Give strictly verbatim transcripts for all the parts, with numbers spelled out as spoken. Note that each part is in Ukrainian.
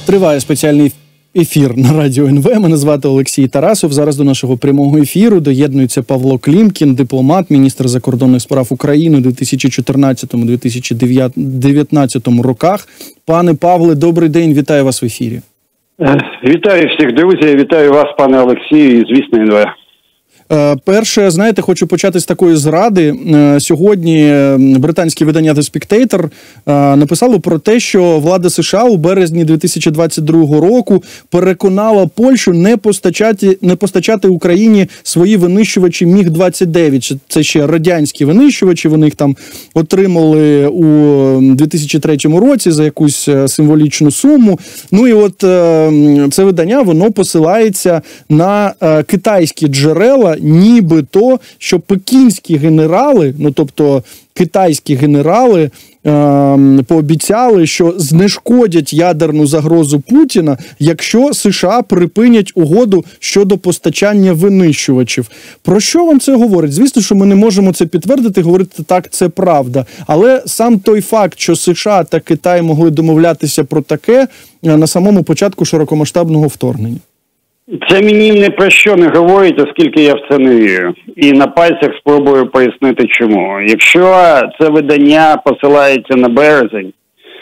Триває спеціальний ефір на Радіо ен ве. Мене звати Олексій Тарасов. Зараз до нашого прямого ефіру доєднується Павло Клімкін, дипломат, міністр закордонних справ України у дві тисячі чотирнадцятому - дві тисячі дев'ятнадцятому роках. Пане Павле, добрий день, вітаю вас в ефірі. Вітаю всіх, друзі, вітаю вас, пане Олексію, і, звісно, ен ве. Перше, знаєте, хочу почати з такої зради. Сьогодні британське видання The Spectator написало про те, що влада США у березні дві тисячі двадцять другого року переконала Польщу не постачати, не постачати Україні свої винищувачі міг двадцять дев'ять. Це ще радянські винищувачі, вони їх там отримали у дві тисячі третьому році за якусь символічну суму. Ну і от це видання, воно посилається на китайські джерела, нібито, що пекінські генерали, ну тобто китайські генерали, е, пообіцяли, що знешкодять ядерну загрозу Путіна, якщо США припинять угоду щодо постачання винищувачів. Про що вам це говорить? Звісно, що ми не можемо це підтвердити, говорити так, це правда. Але сам той факт, що США та Китай могли домовлятися про таке на самому початку широкомасштабного вторгнення. Це мені ні про що не говорить, оскільки я в це не вірю. І на пальцях спробую пояснити чому. Якщо це видання посилається на березень,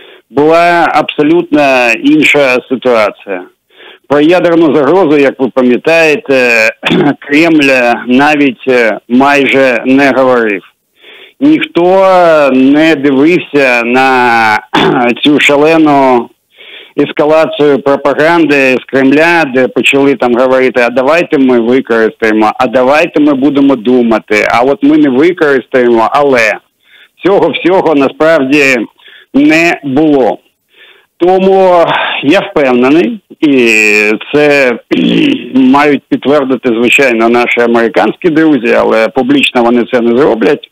була абсолютно інша ситуація. Про ядерну загрозу, як ви пам'ятаєте, Кремль навіть майже не говорив. Ніхто не дивився на цю шалену ескалацію пропаганди з Кремля, де почали там говорити, а давайте ми використаємо, а давайте ми будемо думати, а от ми не використаємо, але цього всього насправді не було. Тому я впевнений, і це мають підтвердити, звичайно, наші американські друзі, але публічно вони це не зроблять,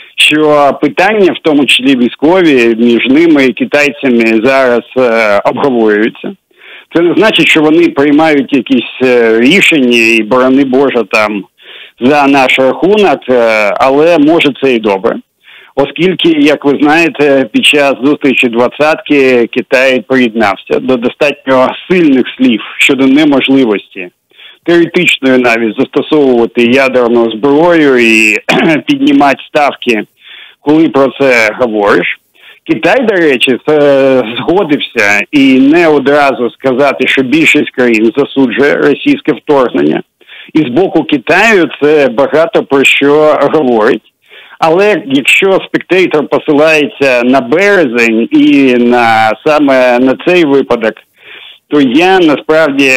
що питання, в тому числі військові, між ними і китайцями зараз е, обговорюються. Це не значить, що вони приймають якісь е, рішення і, борони Боже, там, за наш рахунок, е, але може це і добре. Оскільки, як ви знаєте, під час зустрічі двадцятки Китай приєднався до достатньо сильних слів щодо неможливості теоретичною навіть застосовувати ядерну зброю і піднімати ставки, коли про це говориш. Китай, до речі, згодився і не одразу сказати, що більшість країн засуджує російське вторгнення. І з боку Китаю це багато про що говорить. Але якщо Спектейтор посилається на березень і на саме на цей випадок, то я насправді,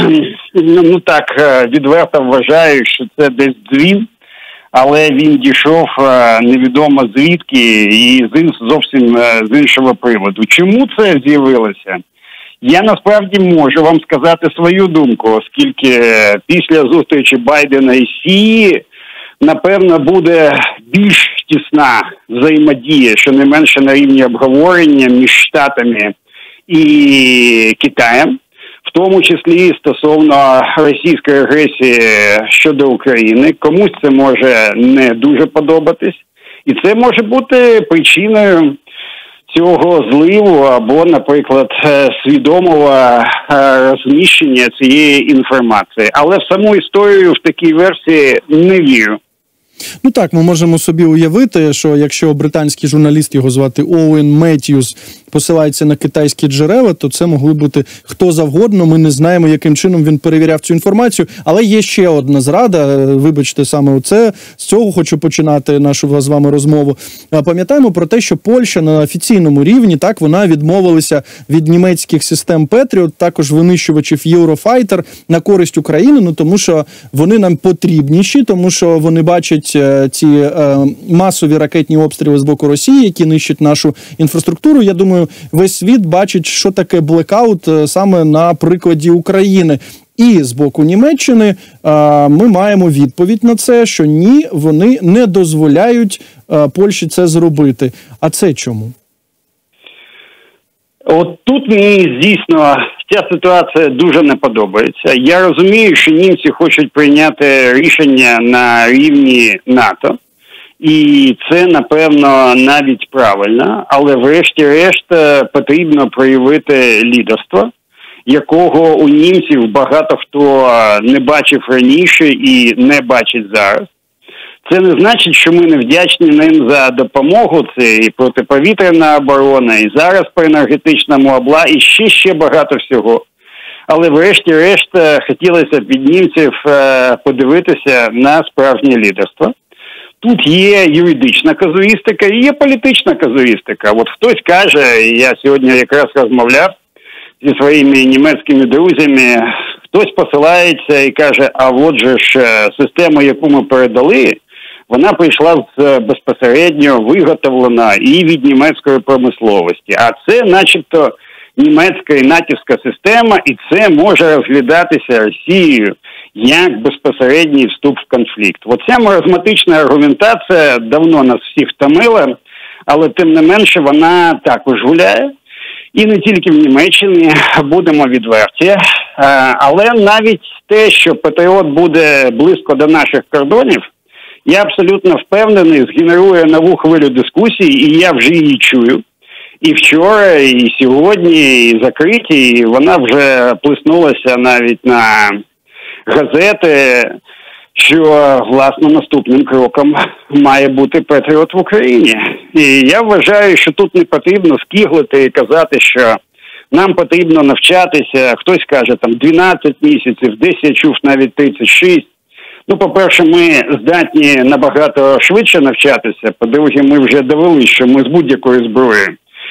ну так, відверто вважаю, що це десь дзвін, але він дійшов невідомо звідки і зовсім з іншого приводу. Чому це з'явилося? Я насправді можу вам сказати свою думку, оскільки після зустрічі Байдена і Сі, напевно, буде більш тісна взаємодія, що не менше на рівні обговорення між Штатами і Китаєм, в тому числі стосовно російської агресії щодо України. Комусь це може не дуже подобатись. І це може бути причиною цього зливу або, наприклад, свідомого розміщення цієї інформації. Але в саму історію в такій версії не вірю. Ну так, ми можемо собі уявити, що якщо британський журналіст, його звати Оуен Меттьюс, посилається на китайські джерела, то це могли бути хто завгодно, ми не знаємо, яким чином він перевіряв цю інформацію. Але є ще одна зрада, вибачте, саме оце, з цього хочу починати нашу з вами розмову. Пам'ятаємо про те, що Польща на офіційному рівні, так, вона відмовилася від німецьких систем Петріот, також винищувачів Єврофайтер на користь України, ну тому що вони нам потрібніші, тому що вони бачать ці е, масові ракетні обстріли з боку Росії, які нищать нашу інфраструктуру. Я думаю, весь світ бачить, що таке блекаут е, саме на прикладі України. І з боку Німеччини е, ми маємо відповідь на це, що ні, вони не дозволяють е, Польщі це зробити. А це чому? От тут мені, дійсно, ця ситуація дуже не подобається. Я розумію, що німці хочуть прийняти рішення на рівні НАТО. І це, напевно, навіть правильно. Але врешті-решт потрібно проявити лідерство якого у німців багато хто не бачив раніше і не бачить зараз. Це не значить, що ми не вдячні ним за допомогу. Це і протиповітряна оборона, і зараз по енергетичному обла, і ще ще багато всього. Але врешті-решт хотілося б від німців подивитися на справжнє лідерство. Тут є юридична казуїстика і є політична казуїстика. От хтось каже, я сьогодні якраз розмовляв зі своїми німецькими друзями, хтось посилається і каже, а от же ж система, яку ми передали, вона прийшла з безпосередньо виготовлена і від німецької промисловості. А це начебто німецька і натівська система, і це може розглядатися Росією як безпосередній вступ в конфлікт. Оця маразматична аргументація давно нас всіх втомила, але тим не менше вона також гуляє. І не тільки в Німеччині, будемо відверті. Але навіть те, що Патріот буде близько до наших кордонів, я абсолютно впевнений, згенерує нову хвилю дискусій, і я вже її чую. І вчора, і сьогодні, і закриті, і вона вже плеснулася навіть на газети, що, власне, наступним кроком має бути Патріот в Україні. І я вважаю, що тут не потрібно скиглити і казати, що нам потрібно навчатися, хтось каже, там, дванадцять місяців, десь я чув навіть тридцять шість. Ну, по-перше, ми здатні набагато швидше навчатися, по-друге, ми вже довели, що ми з будь-якої зброї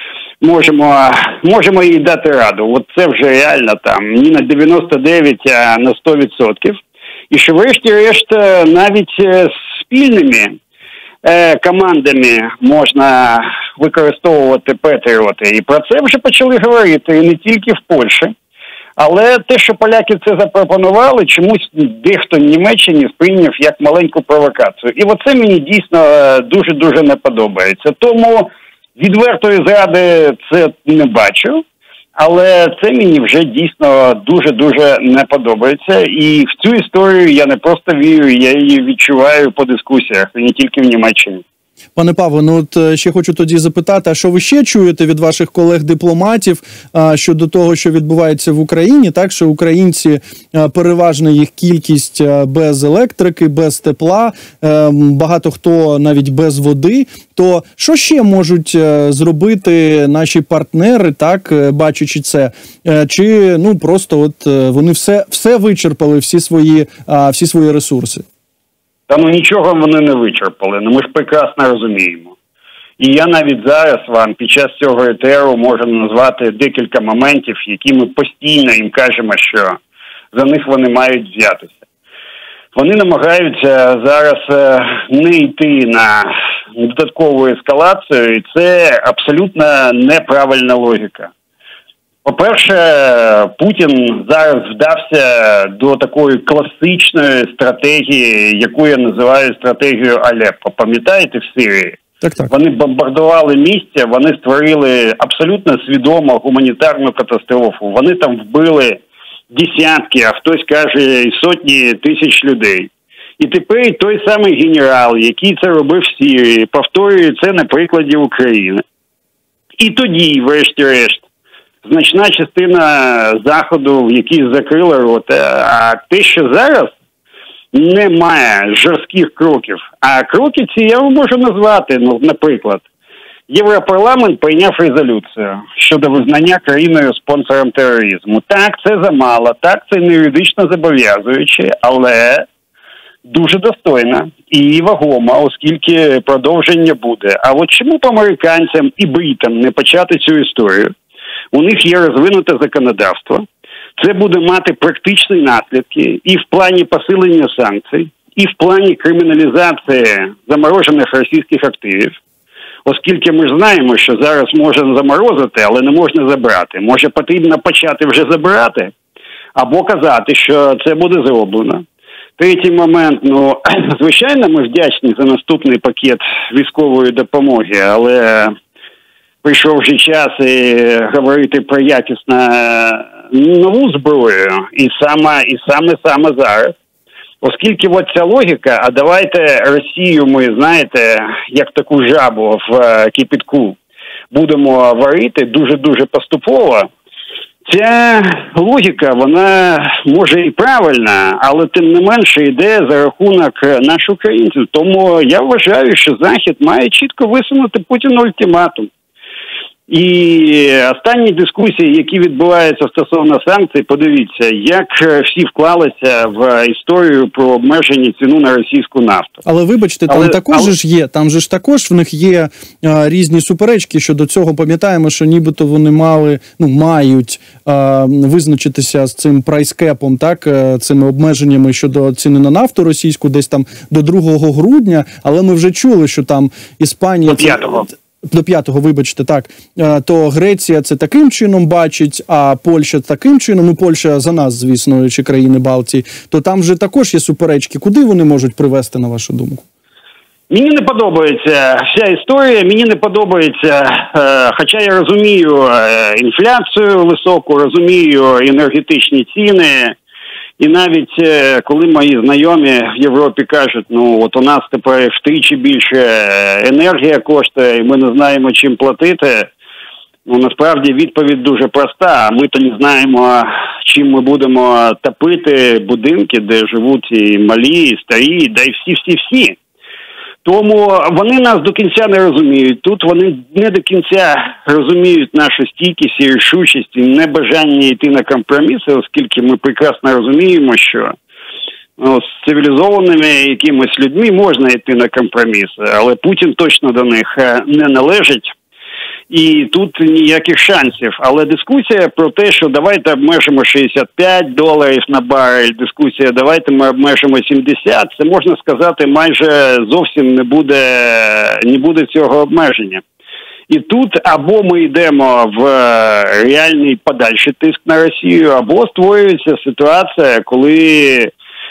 можемо, можемо їй дати раду. От це вже реально там не на дев'яносто дев'ять, а на сто відсотків. І що врешті-решт навіть спільними е, командами можна використовувати Патріоти. І про це вже почали говорити, і не тільки в Польщі. Але те, що поляки це запропонували, чомусь дехто в Німеччині сприйняв як маленьку провокацію. І оце мені дійсно дуже-дуже не подобається. Тому відвертої зради це не бачу, але це мені вже дійсно дуже-дуже не подобається. І в цю історію я не просто вірю, я її відчуваю по дискусіях, і не тільки в Німеччині. Пане Павло, ну от ще хочу тоді запитати, а що ви ще чуєте від ваших колег-дипломатів а, щодо того, що відбувається в Україні, так, що українці, а, переважна їх кількість а, без електрики, без тепла, а, багато хто навіть без води, то що ще можуть а, зробити наші партнери, так, бачачи це, а, чи ну просто от вони все, все вичерпали, всі свої, а, всі свої ресурси? Та ну нічого вони не вичерпали, ну ми ж прекрасно розуміємо. І я навіть зараз вам під час цього етеру можу назвати декілька моментів, які ми постійно їм кажемо, що за них вони мають взятися. Вони намагаються зараз не йти на додаткову ескалацію, і це абсолютно неправильна логіка. По-перше, Путін зараз вдався до такої класичної стратегії, яку я називаю стратегією Алеппо. Пам'ятаєте, в Сирії? Так, так. Вони бомбардували місця, вони створили абсолютно свідомо гуманітарну катастрофу. Вони там вбили десятки, а хтось каже і сотні тисяч людей. І тепер той самий генерал, який це робив в Сирії, повторює це на прикладі України. І тоді, врешті-решт, значна частина Заходу, в якій закрила рота, а те, що зараз немає жорстких кроків. А кроки ці я вам можу назвати, ну, наприклад, Європарламент прийняв резолюцію щодо визнання країною спонсором тероризму. Так, це замало, так, це не юридично зобов'язуюче, але дуже достойно і вагомо, оскільки продовження буде. А от чому по американцям і бритам не почати цю історію? У них є розвинуте законодавство. Це буде мати практичні наслідки і в плані посилення санкцій, і в плані криміналізації заморожених російських активів. Оскільки ми ж знаємо, що зараз можна заморозити, але не можна забрати. Може, потрібно почати вже забирати, або казати, що це буде зроблено. Третій момент, ну, звичайно, ми вдячні за наступний пакет військової допомоги, але прийшов вже час і говорити про якісно нову зброю, і саме, і саме-саме зараз. Оскільки от ця логіка, а давайте Росію ми, знаєте, як таку жабу в кипятку будемо варити дуже-дуже поступово, Ця логіка, вона може і правильна, але тим не менше йде за рахунок наших українців. Тому я вважаю, що Захід має чітко висунути Путіну ультиматум. І останні дискусії, які відбуваються стосовно санкцій, подивіться, як всі вклалися в історію про обмеження ціну на російську нафту. Але вибачте, там але, також але... ж є, там же ж також в них є а, різні суперечки щодо цього. Пам'ятаємо, що нібито вони мали, ну, мають а, визначитися з цим прайскепом, так, а, цими обмеженнями щодо ціни на нафту російську десь там до другого грудня, але ми вже чули, що там Іспанія... До п'ятого. До п'ятого, вибачте, так, то Греція це таким чином бачить, а Польща таким чином, ну Польща за нас, звісно, чи країни Балтії, то там же також є суперечки. Куди вони можуть привести, на вашу думку? Мені не подобається вся історія, мені не подобається, е, хоча я розумію е, інфляцію високу, розумію енергетичні ціни, і навіть е, коли мої знайомі в Європі кажуть, ну от у нас тепер втричі більше енергія коштує, і ми не знаємо, чим платити, ну насправді відповідь дуже проста. Ми то не знаємо, чим ми будемо топити будинки, де живуть і малі, і старі, да й всі-всі-всі. Тому вони нас до кінця не розуміють. Тут вони не до кінця розуміють нашу стійкість і рішучість, і небажання йти на компроміси, оскільки ми прекрасно розуміємо, що ну, з цивілізованими якимись людьми можна йти на компроміси, але Путін точно до них не належить. І тут ніяких шансів. Але дискусія про те, що давайте обмежимо шістдесят п'ять доларів на барель, дискусія давайте ми обмежимо сімдесят, це можна сказати майже зовсім не буде, не буде цього обмеження. І тут або ми йдемо в реальний подальший тиск на Росію, або створюється ситуація, коли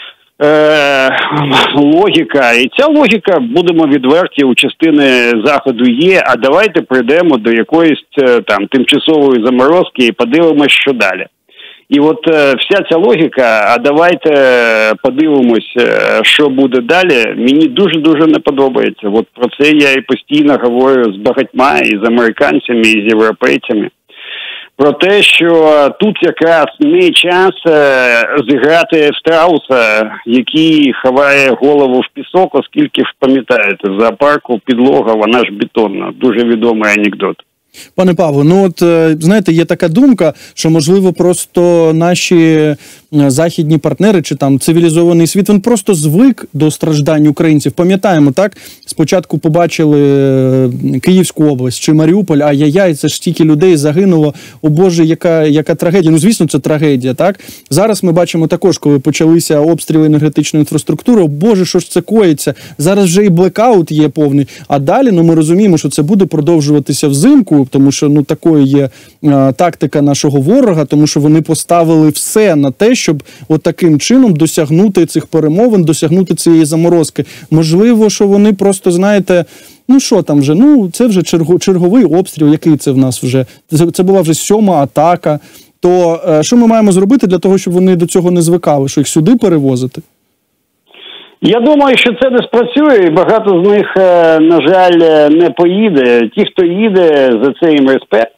Е, логіка, і ця логіка, будемо відверті, у частини Заходу є, а давайте прийдемо до якоїсь там тимчасової заморозки і подивимось, що далі. І от е, вся ця логіка, а давайте подивимось, що буде далі, мені дуже-дуже не подобається. От про це я і постійно говорю з багатьма, і з американцями, і з європейцями. Про те, що тут якраз не час зіграти страуса, який ховає голову в пісок, оскільки, пам'ятаєте, в зоопарку підлога, вона ж бетонна. Дуже відомий анекдот. Пане Павло, ну от, знаєте, є така думка, що, можливо, просто наші західні партнери чи там цивілізований світ, він просто звик до страждань українців. Пам'ятаємо, так? Спочатку побачили Київську область чи Маріуполь, ай-яй-яй, це ж стільки людей загинуло, о Боже, яка, яка трагедія. Ну, звісно, це трагедія, так? Зараз ми бачимо також, коли почалися обстріли енергетичної інфраструктури, о Боже, що ж це коїться? Зараз вже і блекаут є повний. А далі, ну, ми розуміємо, що це буде продовжуватися взимку, тому що, ну, такою є а, тактика нашого ворога, тому що вони поставили все на те, щоб от таким чином досягнути цих перемовин, досягнути цієї заморозки. Можливо, що вони просто, знаєте, ну що там вже, ну це вже черго, черговий обстріл, який це в нас вже, це, це була вже сьома атака. То е, що ми маємо зробити для того, щоб вони до цього не звикали, що їх сюди перевозити? Я думаю, що це не спрацює, і багато з них, на жаль, не поїде. Ті, хто їде, за це їм респект,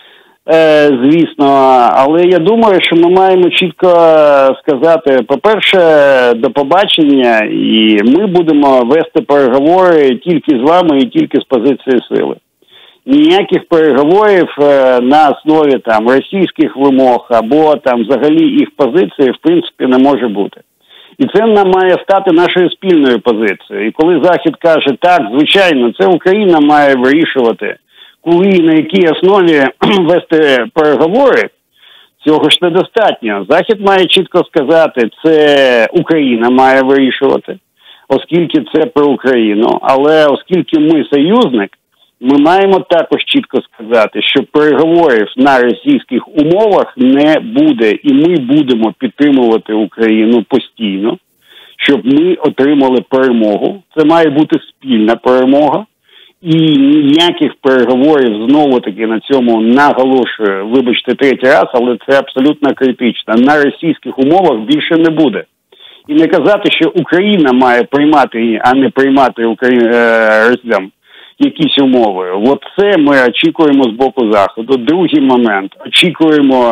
звісно. Але я думаю, що ми маємо чітко сказати, по-перше, до побачення, і ми будемо вести переговори тільки з вами і тільки з позиції сили. Ніяких переговорів на основі там російських вимог або там взагалі їх позиції, в принципі, не може бути. І це нам має стати нашою спільною позицією. І коли Захід каже, так, звичайно, це Україна має вирішувати, коли і на якій основі вести переговори, цього ж недостатньо. Захід має чітко сказати, це Україна має вирішувати, оскільки це про Україну. Але оскільки ми союзник, ми маємо також чітко сказати, що переговорів на російських умовах не буде. І ми будемо підтримувати Україну постійно, щоб ми отримали перемогу. Це має бути спільна перемога. І ніяких переговорів, знову-таки на цьому наголошую, вибачте, третій раз, але це абсолютно критично. На російських умовах більше не буде. І не казати, що Україна має приймати, а не приймати Україну, е, росіян. якісь умови. От це ми очікуємо з боку Заходу. Другий момент. Очікуємо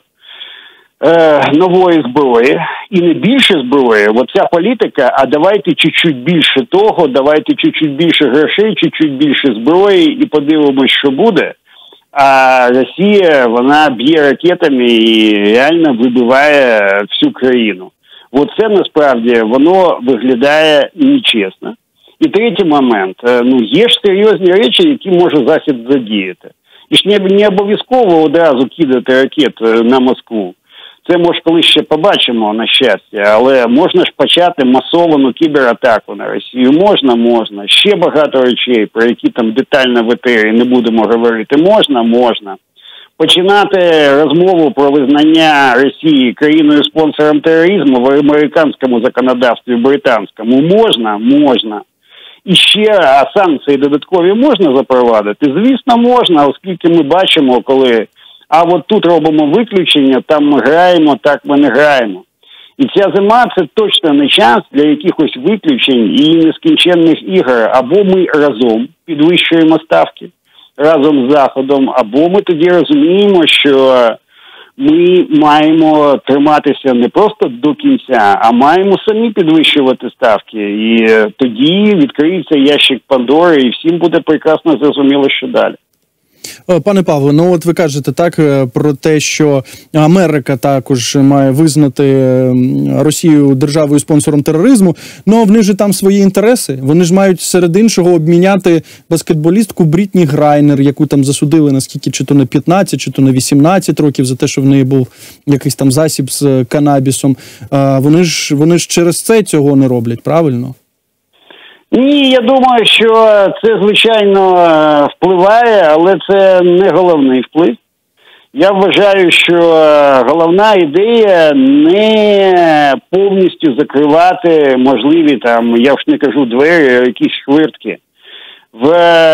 е, нової зброї. І не більше зброї. Оця політика, а давайте чуть-чуть більше того, давайте чуть-чуть більше грошей, чуть-чуть більше зброї і подивимось, що буде. А Росія, вона б'є ракетами і реально вибиває всю країну. Оце насправді воно виглядає нечесно. І третій момент. Ну, є ж серйозні речі, які може Захід задіяти. І ж не, не обов'язково одразу кидати ракет на Москву. Це, може, колись ще побачимо, на щастя, але можна ж почати масовану кібератаку на Росію. Можна, можна. Ще багато речей, про які там детально в етері не будемо говорити. Можна, можна. Починати розмову про визнання Росії країною-спонсором тероризму в американському законодавстві, в британському. Можна, можна. І ще, а санкції додаткові можна запровадити? Звісно, можна, оскільки ми бачимо, коли... А от тут робимо виключення, там ми граємо, так ми не граємо. І ця зима – це точно не час для якихось виключень і нескінченних ігор. Або ми разом підвищуємо ставки, разом з Заходом, або ми тоді розуміємо, що ми маємо триматися не просто до кінця, а маємо самі підвищувати ставки. І тоді відкриється ящик Пандори, і всім буде прекрасно зрозуміло, що далі. Пане Павло, ну от ви кажете так про те, що Америка також має визнати Росію державою-спонсором тероризму, ну в них же там свої інтереси. Вони ж мають серед іншого обміняти баскетболістку Брітні Грайнер, яку там засудили наскільки, чи то на п'ятнадцять, чи то на вісімнадцять років за те, що в неї був якийсь там засіб з канабісом. Вони ж, вони ж через це цього не роблять, правильно? Ні, я думаю, що це, звичайно, впливає, але це не головний вплив. Я вважаю, що головна ідея не повністю закривати можливі, там, я ж не кажу двері, а якісь хвиртки в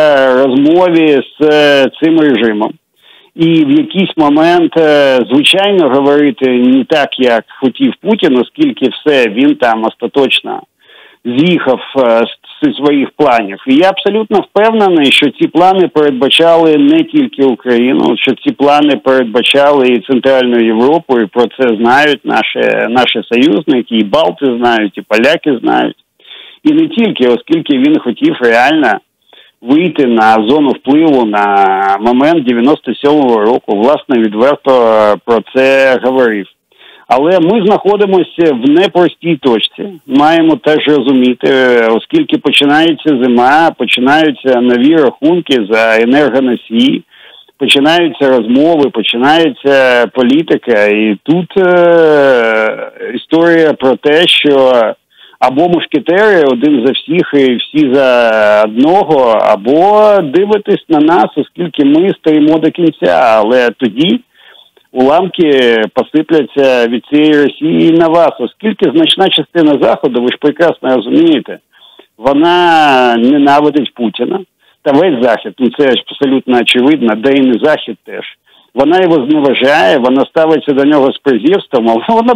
розмові з цим режимом. І в якийсь момент, звичайно, говорити не так, як хотів Путін, оскільки все, він там остаточно з'їхав з своїх планів. І я абсолютно впевнений, що ці плани передбачали не тільки Україну, що ці плани передбачали і Центральну Європу, і про це знають наші, наші союзники, і Балти знають, і поляки знають. І не тільки, оскільки він хотів реально вийти на зону впливу на момент дев'яносто сьомого року. Власне, відверто про це говорив. Але ми знаходимося в непростій точці. Маємо теж розуміти, оскільки починається зима, починаються нові рахунки за енергоносії, починаються розмови, починається політика. І тут е- історія про те, що або мушкетери один за всіх і всі за одного, або дивитись на нас, оскільки ми стоїмо до кінця. Але тоді уламки посипляться від цієї Росії на вас, оскільки значна частина Заходу, ви ж прекрасно розумієте, вона ненавидить Путіна. Та весь Захід, ну це ж абсолютно очевидно, де і не Захід теж. Вона його зневажає, вона ставиться до нього з презирством, але вона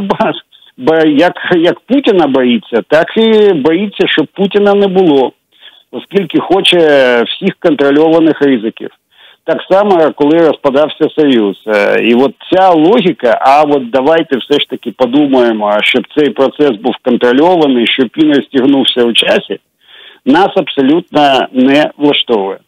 як, як Путіна боїться, так і боїться, щоб Путіна не було, оскільки хоче всіх контрольованих ризиків. Так само, коли розпадався Союз. І от ця логіка, а от давайте все ж таки подумаємо, щоб цей процес був контрольований, щоб він розтягнувся у часі, нас абсолютно не влаштовує.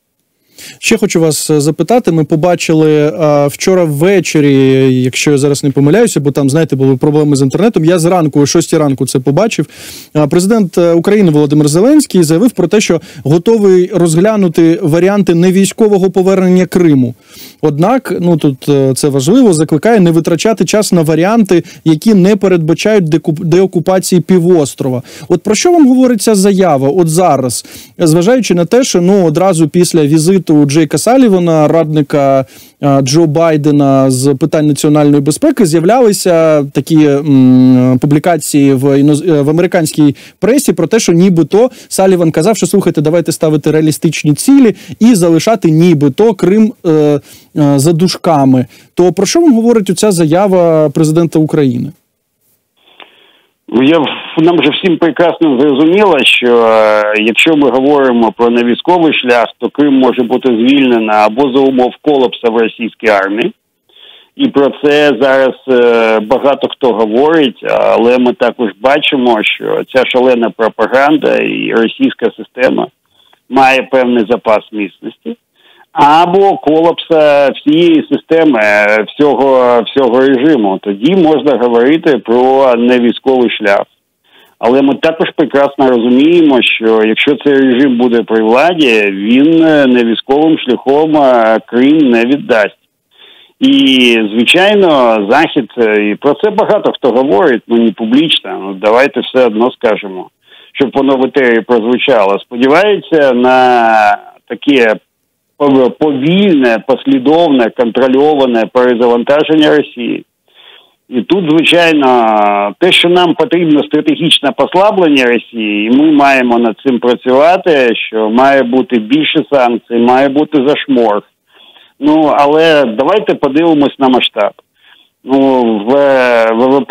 Ще хочу вас запитати, ми побачили а, вчора ввечері, якщо я зараз не помиляюся, бо там, знаєте, були проблеми з інтернетом, я зранку, о шостій ранку це побачив, а, президент України Володимир Зеленський заявив про те, що готовий розглянути варіанти невійськового повернення Криму. Однак, ну тут це важливо, закликає не витрачати час на варіанти, які не передбачають деокупації півострова. От про що вам говорить ця заява от зараз, зважаючи на те, що ну одразу після візиту Джейка Салівана, радника Джо Байдена з питань національної безпеки, з'являлися такі м, публікації в, іноз... в американській пресі про те, що нібито Саліван казав, що слухайте, давайте ставити реалістичні цілі і залишати нібито Крим е, е, за дужками. То про що вам говорить оця заява президента України? Я, нам же всім прекрасно зрозуміло, що е, якщо ми говоримо про невійськовий шлях, то Крим може бути звільнено або за умов колапсу в російській армії. І про це зараз е, багато хто говорить, але ми також бачимо, що ця шалена пропаганда і російська система має певний запас міцності. Або колапса всієї системи, всього, всього режиму. Тоді можна говорити про невійськовий шлях. Але ми також прекрасно розуміємо, що якщо цей режим буде при владі, він невійськовим шляхом Крим не віддасть. І, звичайно, Захід, і про це багато хто говорить, ну не публічно, ну давайте все одно скажемо, щоб воно в етері прозвучало. Сподівається на таке повільне, послідовне, контрольоване перезавантаження Росії. І тут, звичайно, те, що нам потрібно стратегічне послаблення Росії, і ми маємо над цим працювати, що має бути більше санкцій, має бути зашморг. Ну, але давайте подивимось на масштаб. Ну, в ВВП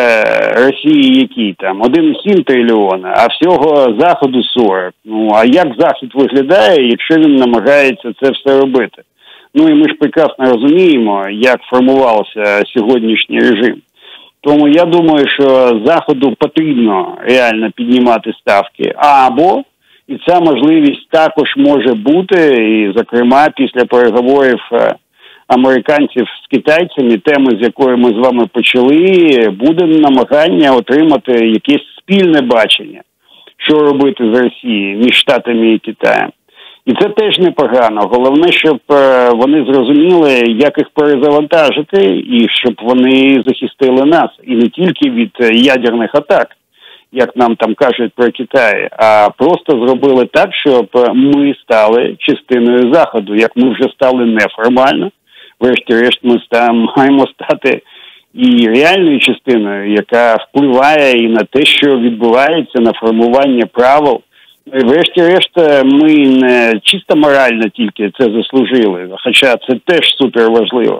Росії який там? один цілих сім трильйона, а всього Заходу сорок. Ну, а як Захід виглядає, якщо він намагається це все робити? Ну, і ми ж прекрасно розуміємо, як формувався сьогоднішній режим. Тому я думаю, що Заходу потрібно реально піднімати ставки. Або, і ця можливість також може бути, і, зокрема, після переговорів американців з китайцями, теми, з якої ми з вами почали, буде намагання отримати якесь спільне бачення, що робити з Росією між Штатами і Китаєм. І це теж непогано. Головне, щоб вони зрозуміли, як їх перезавантажити, і щоб вони захистили нас. І не тільки від ядерних атак, як нам там кажуть про Китай, а просто зробили так, щоб ми стали частиною Заходу, як ми вже стали неформально. Врешті-решт ми стаємо, маємо стати і реальною частиною, яка впливає і на те, що відбувається, на формування правил. І врешті-решт ми не чисто морально тільки це заслужили, хоча це теж супер важливо.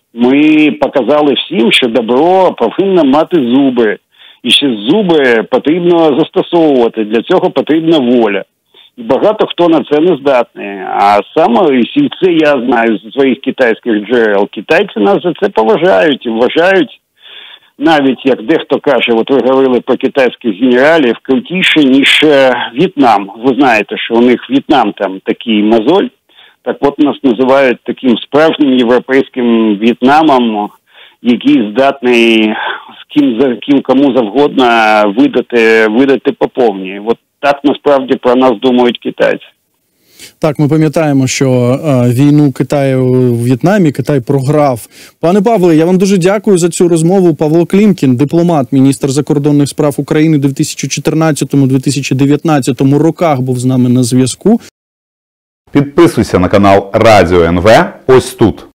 Ми показали всім, що добро повинно мати зуби. І ще зуби потрібно застосовувати, для цього потрібна воля. І багато хто на це не здатний. А саме, і це я знаю з своїх китайських джерел, китайці нас за це поважають і вважають, навіть, як дехто каже, от ви говорили про китайських генералів, крутіше, ніж В'єтнам. Ви знаєте, що у них В'єтнам там такий мозоль. Так от нас називають таким справжнім європейським В'єтнамом, який здатний з ким, за ким кому завгодно видати, видати по повній. От так насправді про нас думають китайці. Так, ми пам'ятаємо, що е, війну Китаю у В'єтнамі Китай програв. Пане Павле, я вам дуже дякую за цю розмову. Павло Клімкін, дипломат, міністр закордонних справ України у дві тисячі чотирнадцятому - дві тисячі дев'ятнадцятому роках був з нами на зв'язку. Підписуйся на канал Радіо ен ве ось тут.